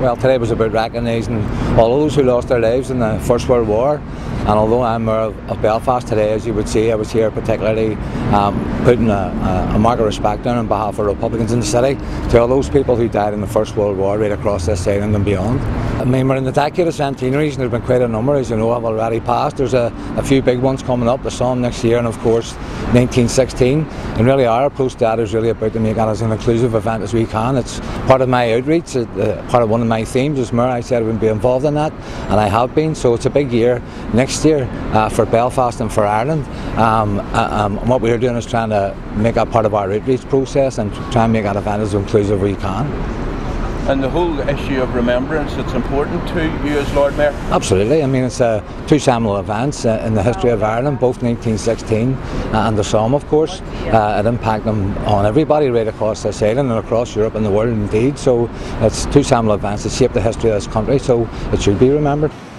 Well, today was about recognising all those who lost their lives in the First World War. And although I'm Mayor of Belfast today, as you would see, I was here particularly putting a mark of respect on behalf of Republicans in the city to all those people who died in the First World War right across this island and beyond. I mean, we're in the decade of centenaries and there have been quite a number, as you know, have already passed. There's a few big ones coming up, the Somme next year and of course 1916. And really our approach to that is really about to make that as an inclusive event as we can. It's part of my outreach, part of one of my themes. As Mayor, I said I would be involved in that, and I have been. So it's a big year next year for Belfast and for Ireland. What we're doing is trying to make that part of our outreach process and try and make that event as inclusive as we can. And the whole issue of remembrance, it's important to you as Lord Mayor? Absolutely. I mean, it's two seminal events in the history of Ireland, both 1916 and the Somme, of course. It impacted on everybody right across this island and across Europe and the world indeed. So it's two seminal events that shaped the history of this country, so it should be remembered.